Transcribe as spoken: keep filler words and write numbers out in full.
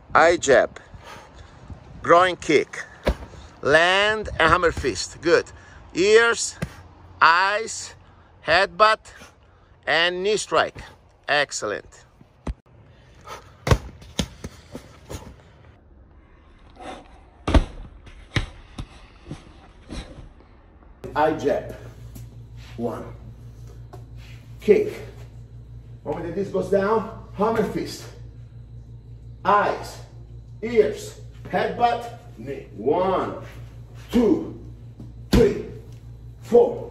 eye jab, groin kick, land and hammer fist. Good. Ears, eyes, headbutt, and knee strike. Excellent. Eye jab. One. Kick. Moment that this goes down, hammer fist. Eyes, ears, headbutt, knee. One, two, three, four,